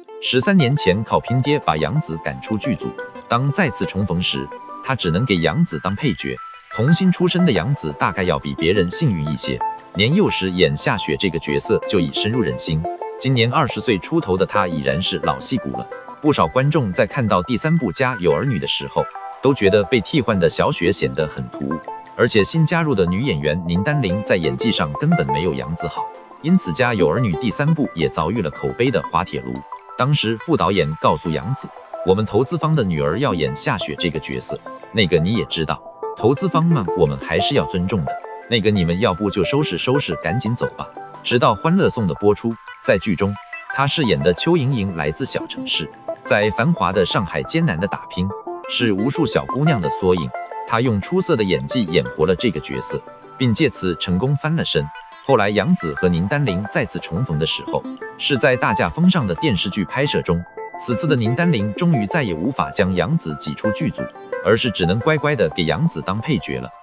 13年前靠拼爹把杨紫赶出剧组，当再次重逢时，他只能给杨紫当配角。童星出身的杨紫大概要比别人幸运一些，年幼时演夏雪这个角色就已深入人心。今年20岁出头的她已然是老戏骨了。不少观众在看到第3部《家有儿女》的时候，都觉得被替换的小雪显得很突兀，而且新加入的女演员宁丹琳在演技上根本没有杨紫好，因此《家有儿女》第3部也遭遇了口碑的滑铁卢。当时副导演告诉杨紫，我们投资方的女儿要演夏雪这个角色，那个你也知道，投资方们我们还是要尊重的，那个你们要不就收拾收拾赶紧走吧。直到《欢乐颂》的播出，在剧中她饰演的邱莹莹来自小城市，在繁华的上海艰难的打拼，是无数小姑娘的缩影。她用出色的演技演活了这个角色，并借此成功翻了身。后来杨紫和宁丹琳再次重逢的时候，是在大驾风上的电视剧拍摄中。此次的宁丹琳终于再也无法将杨紫挤出剧组，而是只能乖乖的给杨紫当配角了。